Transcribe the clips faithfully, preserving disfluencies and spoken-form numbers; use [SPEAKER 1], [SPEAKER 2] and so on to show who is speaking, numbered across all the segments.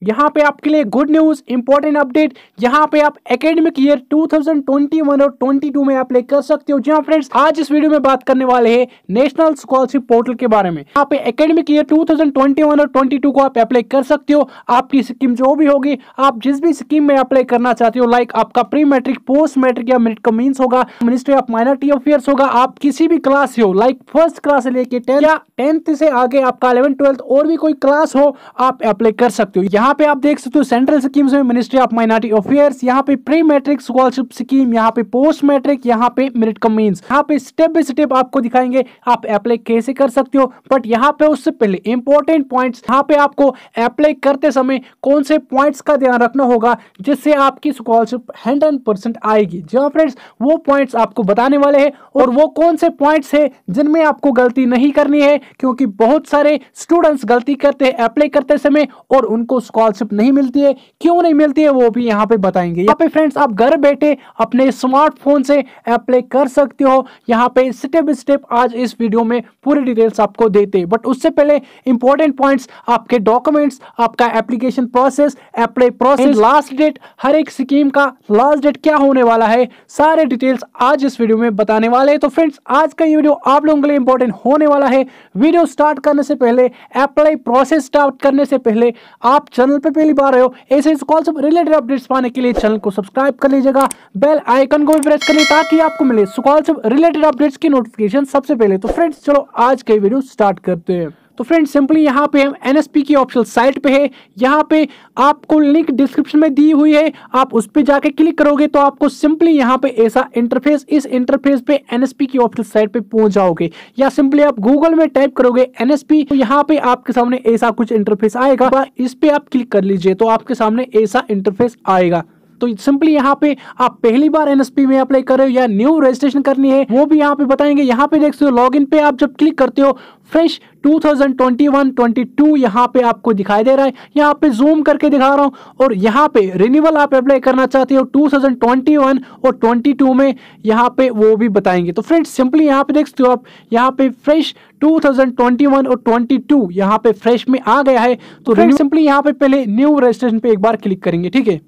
[SPEAKER 1] यहाँ पे आपके लिए गुड न्यूज, इंपॉर्टेंट अपडेट। यहाँ पे आप academic year two thousand twenty one और ट्वेंटी टू में अप्लाई कर सकते हो। जी हाँ फ्रेंड्स, आज इस वीडियो में बात करने वाले हैं नेशनल स्कॉलरशिप पोर्टल के बारे में। यहाँ पे academic year two thousand twenty one और ट्वेंटी टू को आप अप्लाई कर सकते हो। आपकी स्कीम जो भी होगी, आप जिस भी स्कीम में अप्लाई करना चाहते हो, लाइक आपका प्री मैट्रिक, पोस्ट मैट्रिक या मेरिट का मीन्स होगा, मिनिस्ट्री ऑफ माइनॉरिटी अफेयर्स होगा, आप किसी भी क्लास से हो, लाइक फर्स्ट क्लास से लेके टेंथ या टेंथ से आगे आपका इलेवन ट्वेल्थ और भी कोई क्लास हो, आप अप्लाई कर सकते हो। यहाँ पे आप देख सकते हो सेंट्रल स्कीम्स में मिनिस्ट्री ऑफ माइनॉरिटी अफेयर्स, यहाँ पे प्री मैट्रिक स्कॉलरशिप स्कीम, यहाँ पे पोस्ट मैट्रिक, यहाँ पे मेरिट कम मींस। यहाँ पे स्टेप बाय स्टेप आपको दिखाएंगे आप अप्लाई कैसे कर सकते हो। बट यहाँ पे उससे पहले इंपॉर्टेंट पॉइंट्स, यहाँ पे आपको अप्लाई करते समय कौन से पॉइंट्स का ध्यान रखना होगा जिससे आपकी स्कॉलरशिप हंड्रेड परसेंट आएगी। जी हाँ फ्रेंड्स, वो पॉइंट्स आपको बताने वाले हैं और वो कौन से पॉइंट्स है जिनमें आपको गलती नहीं करनी है, क्योंकि बहुत सारे स्टूडेंट्स गलती करते हैं अप्लाई करते समय और उनको स्कॉलरशिप नहीं मिलती है। क्यों नहीं मिलती है वो भी यहाँ पे बताएंगे। यहाँ पे फ्रेंड्स आप घर बैठे अपने स्मार्टफोन से अप्लाई कर सकते हो। यहाँ पे स्टेप बाय स्टेप आज इस वीडियो में पूरी डिटेल्स आपको देते हैं। बट उससे पहले इंपॉर्टेंट पॉइंट्स, आपके डॉक्यूमेंट्स, आपका application process, apply process, last date, हर एक स्कीम का लास्ट डेट क्या होने वाला है, सारे डिटेल्स आज इस वीडियो में बताने वाले हैं। तो फ्रेंड्स आज का ये वीडियो आप लोगों के लिए इंपॉर्टेंट होने वाला है। वीडियो स्टार्ट करने से पहले, अप्लाई प्रोसेस स्टार्ट करने से पहले, आप चैनल पे पहली बार आए हो, ऐसे स्कॉलरशिप रिलेटेड अपडेट्स पाने के लिए चैनल को सब्सक्राइब कर लीजिएगा, बेल आइकन को भी प्रेस कर लीजिए ताकि आपको मिले स्कॉलरशिप रिलेटेड अपडेट्स की नोटिफिकेशन सबसे पहले। तो फ्रेंड्स चलो आज के वीडियो स्टार्ट करते हैं। तो फ्रेंड्स सिंपली यहाँ पे हम एनएसपी की ऑफिशियल साइट पे है। यहाँ पे आपको लिंक डिस्क्रिप्शन में दी हुई है, आप उस पे जाके क्लिक करोगे तो आपको सिंपली यहाँ पे ऐसा इंटरफेस, इस इंटरफेस पे एनएसपी की ऑफिशियल साइट पे पहुंच जाओगे। या सिंपली आप गूगल में टाइप करोगे एनएसपी, तो यहाँ पे आपके सामने ऐसा कुछ इंटरफेस आएगा। इस पे आप क्लिक कर लीजिए तो आपके सामने ऐसा इंटरफेस आएगा। तो सिंपली यहाँ पे आप पहली बार एनएसपी में अप्लाई कर रहे हो या न्यू रजिस्ट्रेशन करनी है वो भी यहाँ पे बताएंगे। यहाँ पे देख सकते हो लॉगिन पे आप जब क्लिक करते हो fresh two thousand twenty one twenty two यहाँ पे आपको दिखाई दे रहा है। यहाँ पे जूम करके दिखा रहा हूँ और यहाँ पे रिन्यूअल आप अप्लाई करना चाहते हो टू थाउजेंड ट्वेंटी वन और ट्वेंटी टू में, यहाँ पे वो भी बताएंगे। तो फ्रेंड्स सिंपली यहाँ पे देख सकते हो आप, यहाँ पे fresh two thousand twenty one और ट्वेंटी टू यहाँ पे फ्रेश में आ गया है। तो सिंपली यहाँ पे पहले न्यू रजिस्ट्रेशन पे एक बार क्लिक करेंगे, ठीक है।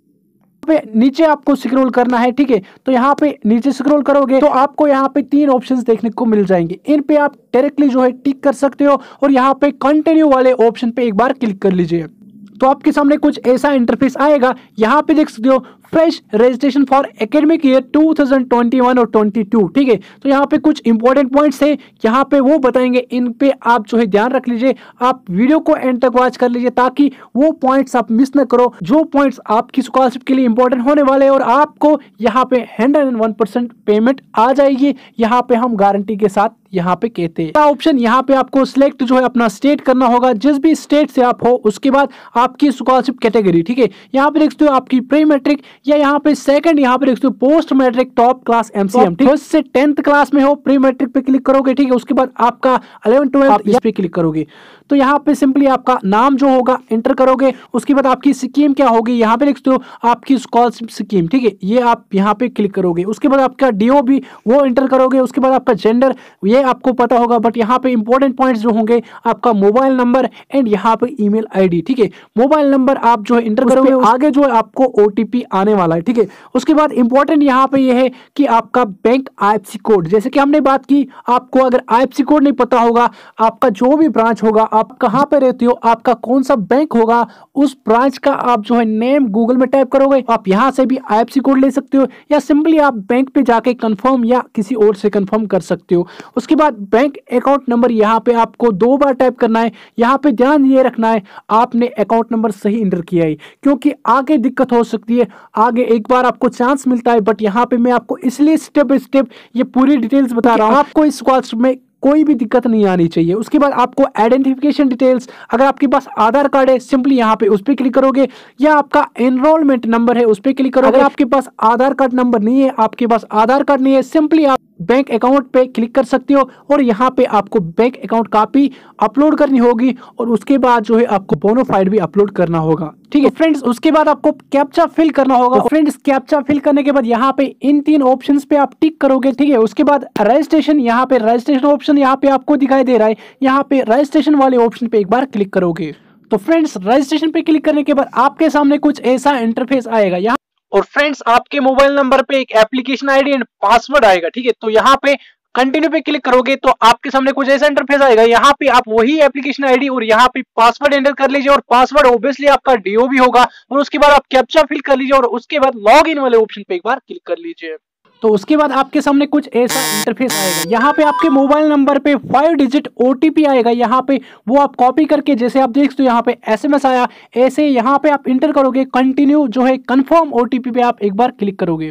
[SPEAKER 1] पे नीचे आपको स्क्रॉल करना है, ठीक है। तो यहाँ पे नीचे स्क्रॉल करोगे तो आपको यहाँ पे तीन ऑप्शंस देखने को मिल जाएंगे। इन पे आप डायरेक्टली जो है टिक कर सकते हो और यहाँ पे कंटिन्यू वाले ऑप्शन पे एक बार क्लिक कर लीजिए तो आपके सामने कुछ ऐसा इंटरफेस आएगा। यहाँ पे देख सकते हो fresh registration for academic year two thousand twenty one और ट्वेंटी टू, ठीक है। तो यहाँ पे कुछ इंपॉर्टेंट पॉइंट्स है, यहाँ पे वो बताएंगे, इन पे आप जो है ध्यान रख लीजिए। आप वीडियो को एंड तक वॉच कर लीजिए ताकि वो पॉइंट्स आप मिस ना करो, जो पॉइंट्स आपकी स्कॉलरशिप के लिए इंपॉर्टेंट होने वाले हैं और आपको यहाँ पे hundred and one percent payment आ जाएगी। यहाँ पे हम गारंटी के साथ यहाँ पे कहते हैं। ऑप्शन यहाँ पे आपको सिलेक्ट जो है अपना स्टेट करना होगा, जिस भी स्टेट से आप हो, उसके बाद आपकी स्कॉलरशिप कैटेगरी, ठीक है। यहाँ पे देख सकते हो आपकी प्री मैट्रिक या यहाँ पे सेकंड, यहाँ पे देख सकते हो post matric top class MCM, first से टेंथ क्लास में हो, प्री मैट्रिक पे क्लिक करोगे, ठीक है। उसके बाद आपका इलेवन ट्वेल्थ इस पे क्लिक करोगे तो यहाँ पे सिंपली आपका नाम जो होगा एंटर करोगे। उसके बाद आपकी स्कीम क्या होगी, यहाँ पे देख सकते हो आपकी स्कॉलरशिप स्कीम, ठीक है, ये आप यहाँ पे क्लिक करोगे। उसके बाद आपका डीओ भी वो एंटर करोगे। उसके बाद आपका जेंडर, ये आपको पता होगा, बट यहाँ पे इंपॉर्टेंट पॉइंट्स जो होंगे आपका मोबाइल नंबर एंड यहाँ पे ईमेल आईडी, ठीक है। मोबाइल नंबर आप जो है एंटर करोगे, आगे जो है आपको ओटीपी आने वाला है, ठीक है। उसके बाद इंपॉर्टेंट यहाँ पे ये है कि आपका बैंक आईएफएससी कोड, जैसे कि हमने बात की, आपको अगर आईएफएससी कोड नहीं पता होगा, आपका जो भी ब्रांच होगा, आप कहाँ पे रहते हो, आपका कौन सा बैंक होगा, उस ब्रांच का आप जो है नेम गूगल में टाइप करोगे। आप यहाँ से भी आईएफएससी कोड ले सकते हो या सिंपली आप बैंक पे जाके कंफर्म या किसी और से कंफर्म कर सकते हो। उसके बाद बैंक अकाउंट नंबर यहाँ पे आपको दो बार टाइप करना है। यहाँ पे ध्यान ये रखना है आपने अकाउंट नंबर सही एंटर किया है, क्योंकि आगे दिक्कत हो सकती है। आगे एक बार आपको चांस मिलता है, बट यहाँ पे मैं आपको इसलिए स्टेप बाय स्टेप ये पूरी डिटेल्स बता रहा हूँ, आपको इस स्कॉलरशिप में कोई भी दिक्कत नहीं आनी चाहिए। उसके बाद आपको आइडेंटिफिकेशन डिटेल्स, अगर आपके पास आधार कार्ड है सिंपली यहाँ पे उस पर क्लिक करोगे, या आपका एनरोलमेंट नंबर है उस पर क्लिक करोगे। अगर आपके पास आधार कार्ड नंबर नहीं है, आपके पास आधार कार्ड नहीं है, सिंपली आप बैंक अकाउंट पे क्लिक कर सकते हो और यहाँ पे आपको बैंक अकाउंट कॉपी अपलोड करनी होगी और उसके बाद जो है आपको बोनोफाइड भी अपलोड करना होगा, ठीक है फ्रेंड्स। उसके बाद आपको कैप्चा फिल करना होगा। तो फ्रेंड्स कैप्चा फिल करने के बाद यहाँ पे इन तीन ऑप्शंस पे आप टिक करोगे, ठीक है। उसके बाद रजिस्ट्रेशन, यहाँ पे रजिस्ट्रेशन ऑप्शन यहाँ पे आपको दिखाई दे रहा है, यहाँ पे रजिस्ट्रेशन वाले ऑप्शन पे एक बार क्लिक करोगे तो फ्रेंड्स रजिस्ट्रेशन पे क्लिक करने के बाद आपके सामने कुछ ऐसा इंटरफेस आएगा यहाँ, और फ्रेंड्स आपके मोबाइल नंबर पे एक एप्लीकेशन आईडी एंड पासवर्ड आएगा, ठीक है। तो यहाँ पे कंटिन्यू पे क्लिक करोगे तो आपके सामने कुछ ऐसा इंटरफेस आएगा। यहाँ पे आप वही एप्लीकेशन आईडी और यहाँ पे पासवर्ड एंटर कर लीजिए, और पासवर्ड ऑब्वियसली आपका डीओबी होगा, और उसके बाद आप कैप्चा फिल कर लीजिए, और उसके बाद लॉग इन वाले ऑप्शन पे एक बार क्लिक कर लीजिए। तो उसके बाद आपके सामने कुछ ऐसा इंटरफेस आएगा। यहाँ पे आपके मोबाइल नंबर पे फाइव डिजिट ओटीपी आएगा, यहाँ पे वो आप कॉपी करके, जैसे आप देख सकते हो यहाँ पे एसएमएस आया, ऐसे यहाँ पे आप इंटर करोगे, कंटिन्यू जो है कंफर्म ओटीपी पे आप एक बार क्लिक करोगे।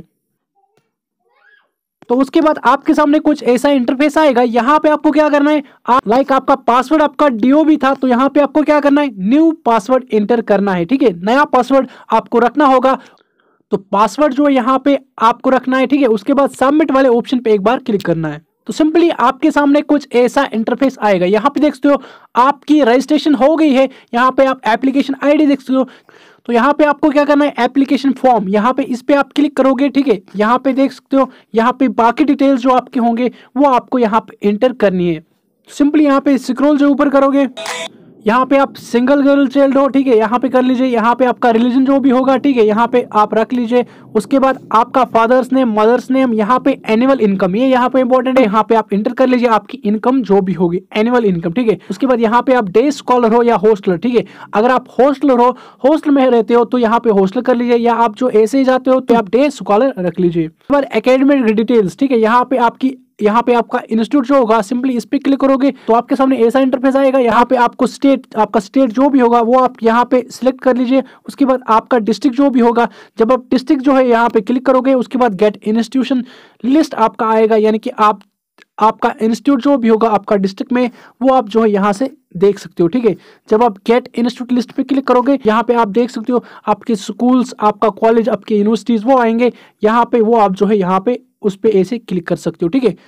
[SPEAKER 1] तो उसके बाद आपके सामने कुछ ऐसा इंटरफेस आएगा। यहाँ पे आपको क्या करना है, आप लाइक आपका पासवर्ड आपका डीओबी था, तो यहाँ पे आपको क्या करना है, न्यू पासवर्ड एंटर करना है, ठीक है। नया पासवर्ड आपको रखना होगा। तो पासवर्ड जो है यहाँ पे आपको रखना है, ठीक है। उसके बाद सबमिट वाले ऑप्शन पे एक बार क्लिक करना है। तो सिंपली आपके सामने कुछ ऐसा इंटरफेस आएगा। यहाँ पे देख सकते हो आपकी रजिस्ट्रेशन हो गई है। यहाँ पे आप एप्लीकेशन आईडी देख सकते हो। तो यहाँ पे आपको क्या करना है, एप्लीकेशन फॉर्म, यहाँ पे इस पे आप क्लिक करोगे, ठीक है। यहाँ पे देख सकते हो यहाँ पे बाकी डिटेल्स जो आपके होंगे वो आपको यहाँ पे एंटर करनी है। सिंपली यहाँ पे स्क्रॉल जो ऊपर करोगे, यहाँ पे आप सिंगल गर्ल चाइल्ड हो, ठीक है, यहाँ पे कर लीजिए। यहाँ पे आपका रिलीजन जो भी होगा, ठीक है, यहाँ पे आप रख लीजिए। उसके बाद आपका फादर्स नेम, मदर्स नेम, यहाँ पे एनुअल इनकम, ये यहाँ पे इंपॉर्टेंट है, यहाँ पे आप इंटर कर लीजिए आपकी इनकम जो भी होगी, एनुअल इनकम, ठीक है। उसके बाद यहाँ पे आप डे स्कॉलर हो या हॉस्टलर, ठीक है। अगर आप हॉस्टलर हो, हॉस्टल में रहते हो, तो यहाँ पे हॉस्टल कर लीजिए, या आप जो ऐसे ही जाते हो तो आप डे स्कॉलर रख लीजिए। उसके बाद एकेडमिक डिटेल्स, ठीक है, यहाँ पे आपकी यहाँ पे आपका इंस्टीट्यूट जो होगा, सिंपली इस पे क्लिक करोगे तो आपके सामने ऐसा इंटरफेस आएगा। यहाँ पे आपको स्टेट, आपका स्टेट जो भी होगा वो आप यहाँ पे सिलेक्ट कर लीजिए। उसके बाद आपका डिस्ट्रिक्ट जो भी होगा, जब आप डिस्ट्रिक्ट जो है यहाँ पे क्लिक करोगे, उसके बाद गेट इंस्टीट्यूशन लिस्ट आपका आएगा, यानी कि आप आपका इंस्टीट्यूट जो भी होगा आपका डिस्ट्रिक्ट में, वो आप जो है यहाँ से देख सकते हो, ठीक है। जब आप गेट इंस्टीट्यूट लिस्ट पे क्लिक करोगे, यहाँ पे आप देख सकते हो आपके स्कूल्स, आपका कॉलेज, आपके यूनिवर्सिटीज वो आएंगे यहाँ पे, वो आप जो है यहाँ पे उस पे ऐसे क्लिक कर सकते हो, ठीक है।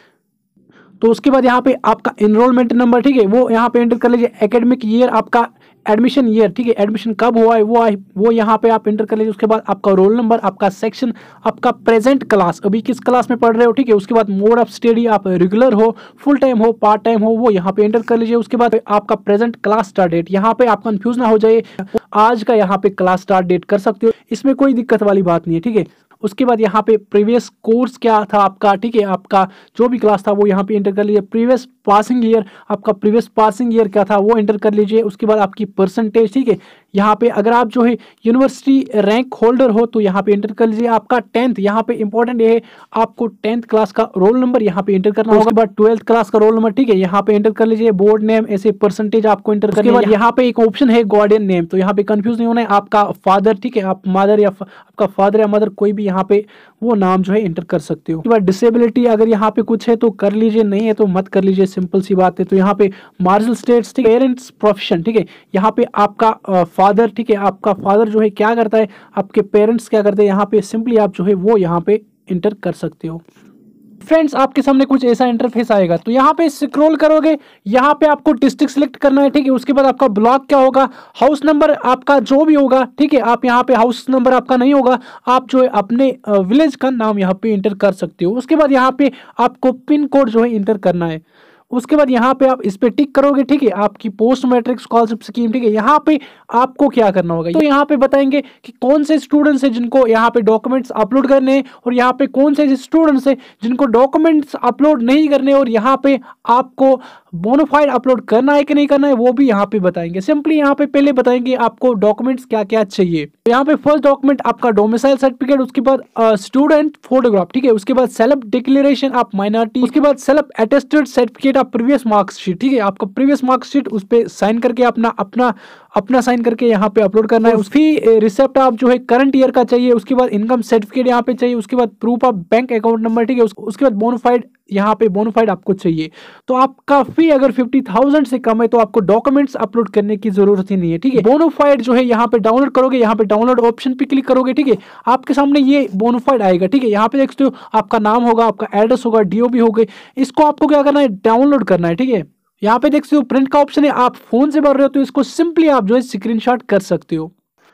[SPEAKER 1] तो उसके बाद यहाँ पे आपका एनरोलमेंट नंबर, ठीक है, वो यहाँ पे एंटर कर लीजिए। एकेडमिक ईयर, आपका एडमिशन ईयर, ठीक है, एडमिशन कब हुआ है वो वो यहाँ पे आप एंटर कर लीजिए। उसके बाद आपका रोल नंबर, आपका सेक्शन, आपका प्रेजेंट क्लास, अभी किस क्लास में पढ़ रहे हो, ठीक है। उसके बाद मोड ऑफ स्टडी, आप रेगुलर हो, फुल टाइम हो, पार्ट टाइम हो, वो यहाँ पे एंटर कर लीजिए। उसके बाद आपका प्रेजेंट क्लास स्टार्ट डेट, यहाँ पे आप कंफ्यूज ना हो जाए, आज का यहाँ पे क्लास स्टार्ट डेट कर सकते हो, इसमें कोई दिक्कत वाली बात नहीं है, ठीक है। उसके बाद यहाँ पे प्रीवियस कोर्स क्या था आपका, ठीक है, आपका जो भी क्लास था वो यहाँ पे एंटर कर लीजिए। प्रीवियस पासिंग ईयर, आपका प्रीवियस पासिंग ईयर क्या था वो एंटर कर लीजिए। उसके बाद आपकी परसेंटेज, ठीक है, यहाँ पे अगर आप जो है यूनिवर्सिटी रैंक होल्डर हो तो यहाँ पे एंटर कर लीजिए। आपका टेंथ, यहाँ पे इंपॉर्टेंट ये है आपको टेंथ क्लास का रोल नंबर यहाँ पे एंटर करना होगा। उसके बाद ट्वेल्थ क्लास का रोल नंबर, ठीक है, यहाँ पे एंटर कर लीजिए। बोर्ड नेम, ऐसे परसेंटेज आपको एंटर करना है। उसके बाद यहाँ पे एक ऑप्शन है गार्डियन नेम, तो यहाँ पे कंफ्यूज नहीं होना है, आपका फादर, ठीक है, आप मदर या आपका फादर या मदर कोई भी यहाँ पे वो नाम जो है एंटर कर सकते हो। उसके बाद डिसेबिलिटी अगर यहाँ पे कुछ है तो कर लीजिए, नहीं है तो मत कर लीजिए, सिंपल सी बात है। तो यहाँ पे मार्शल स्टेट्स, ठीक है, पेरेंट्स प्रोफेशन, ठीक है, यहाँ पे आपका फादर, ठीक है, आपका फादर जो है क्या करता है, आपके पेरेंट्स क्या करते हैं, यहाँ पे सिंपली आप जो है वो यहाँ पे एंटर कर सकते हो। फ्रेंड्स आपके सामने कुछ ऐसा इंटरफेस आएगा। तो यहाँ पे स्क्रॉल करोगे, यहाँ पे आपको डिस्ट्रिक्ट सिलेक्ट करना है, ठीक है। उसके बाद आपका ब्लॉक क्या होगा, हाउस नंबर आपका जो भी होगा, ठीक है, आप यहाँ पे हाउस नंबर आपका नहीं होगा, आप जो है अपने विलेज का नाम यहाँ पे इंटर कर सकते हो। उसके बाद यहाँ पे आपको पिन कोड जो है इंटर करना है। उसके बाद यहाँ पे आप इस पे टिक करोगे, ठीक है, आपकी पोस्ट मैट्रिक स्कॉलरशिप स्कीम, ठीक है। यहाँ पे आपको क्या करना होगा, तो यहाँ पे बताएंगे कि कौन से स्टूडेंट्स हैं जिनको यहाँ पे डॉक्यूमेंट्स अपलोड करने हैं, और यहाँ पे कौन से स्टूडेंट्स हैं जिनको डॉक्यूमेंट्स अपलोड नहीं करने, और यहाँ पे आपको बोनाफाइड अपलोड करना है कि नहीं करना है वो भी यहाँ पे बताएंगे। सिंपली यहाँ पे पहले बताएंगे आपको डॉक्यूमेंट्स क्या क्या चाहिए। तो यहाँ पे फर्स्ट डॉक्यूमेंट आपका डोमिसाइल सर्टिफिकेट, उसके बाद स्टूडेंट फोटोग्राफ, ठीक है। उसके बाद सेल्फ डिक्लेरेशन ऑफ माइनॉरिटी, उसके बाद self attested certificate of previous marksheet, ठीक है, आपका प्रीवियस मार्क्सशीट उस पे साइन करके अपना अपना अपना साइन करके यहाँ पे अपलोड करना है। उसकी रिसिप्ट आप जो है करंट ईयर का चाहिए। उसके बाद इनकम सर्टिफिकेट यहाँ पे चाहिए। उसके बाद proof of bank account number, ठीक है। उसके बाद बोनाफाइड, यहाँ पे बोनाफाइड आपको चाहिए। तो आपका फी अगर फिफ्टी थाउजेंड से कम है तो आपको डॉक्यूमेंट्स अपलोड करने की जरूरत ही नहीं है, ठीक है। बोनाफाइड जो है यहाँ पे डाउनलोड करोगे, यहाँ पे डाउनलोड ऑप्शन पे क्लिक करोगे, ठीक है, आपके सामने ये बोनाफाइड आएगा, ठीक है। यहाँ पे देख सकते हो आपका नाम होगा, आपका एड्रेस होगा, डीओबी होगा, इसको आपको क्या करना है, डाउनलोड करना है, ठीक है। यहाँ पे देख सकते हो प्रिंट का ऑप्शन है, आप फोन से भर रहे हो तो इसको सिंपली आप जो है स्क्रीनशॉट कर सकते हो।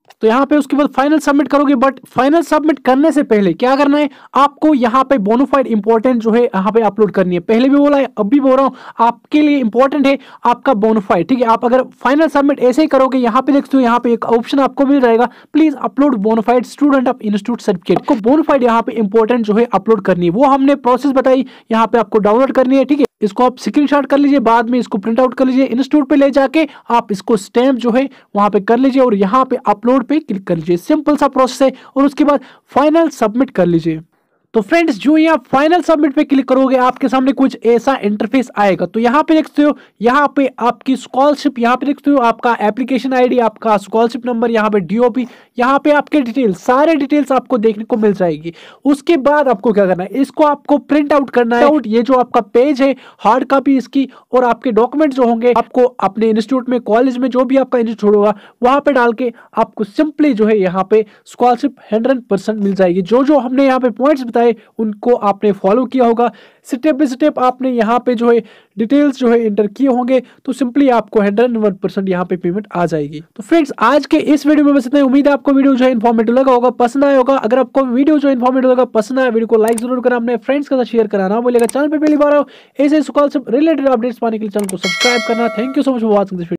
[SPEAKER 1] तो यहाँ पे उसके बाद फाइनल सबमिट करोगे। बट फाइनल सबमिट करने से पहले क्या करना है, आपको यहाँ पे बोनाफाइड इंपॉर्टेंट जो है यहाँ पे अपलोड करनी है। पहले भी बोला है, अब भी बोल रहा हूँ, आपके लिए इंपॉर्टेंट है आपका बोनाफाइड, ठीक है। आप अगर फाइनल सबमिट ऐसे ही करोगे, यहाँ पे देखते हो यहाँ पे एक ऑप्शन आपको मिल जाएगा, please upload bonafide student of institute certificate. आपको बोनाफाइड यहाँ पे इंपॉर्टेंट जो है अपलोड करनी है, वो हमने प्रोसेस बताई, यहाँ पे आपको डाउनलोड करनी है, ठीक है। इसको आप स्क्रीनशॉट कर लीजिए, बाद में इसको प्रिंट आउट कर लीजिए, इंस्टीट्यूट पे ले जाके आप इसको स्टैम्प जो है वहां पे कर लीजिए और यहाँ पे अपलोड पे क्लिक कर लीजिए। सिंपल सा प्रोसेस है और उसके बाद फाइनल सबमिट कर लीजिए। तो फ्रेंड्स, जो ही आप फाइनल सबमिट पे क्लिक करोगे, आपके सामने कुछ ऐसा इंटरफेस आएगा। तो यहाँ पे देखते हो, यहाँ पे आपकी स्कॉलरशिप, यहाँ पे देखते हो आपका एप्लीकेशन आईडी, आपका स्कॉलरशिप नंबर, यहाँ पे डीओपी, यहाँ पे आपके डिटेल्स, सारे डिटेल्स आपको देखने को मिल जाएगी। उसके बाद आपको क्या करना है, इसको आपको प्रिंट आउट करना है। ये जो आपका पेज है, हार्ड कॉपी इसकी, और आपके डॉक्यूमेंट जो होंगे आपको अपने इंस्टीट्यूट में, कॉलेज में, जो भी आपका इंस्टीट्यूट होगा वहां पे डाल के आपको सिंपली जो है यहाँ पे स्कॉलरशिप हंड्रेड परसेंट मिल जाएगी। जो जो हमने यहाँ पे पॉइंट्स उनको आपने फॉलो किया होगा, स्टेप बाय स्टेप आपने यहाँ पे जो है डिटेल्स जो है इंटर किए होंगे, तो सिंपली आपको हंड्रेड वन परसेंट यहाँ पे पेमेंट आ जाएगी। तो फ्रेंड्स, आज के इस वीडियो में बस इतना ही। उम्मीद है आपको वीडियो जो है इन्फॉर्मेटिव लगा होगा, पसंद आया होगा। अगर आपको वीडियो जो इन्फॉर्मेटिव लगा, पसंद आया, वीडियो को लाइक जरूर करना, अपने फ्रेंड्स के साथ शेयर कराना बोलेगा। चैनल पे पहली बार आओ, ऐसे स्कॉलरशिप रिलेटेड अपडेट्स पाने के लिए चैनल को सब्सक्राइब करना। Thank you so much for watching this video.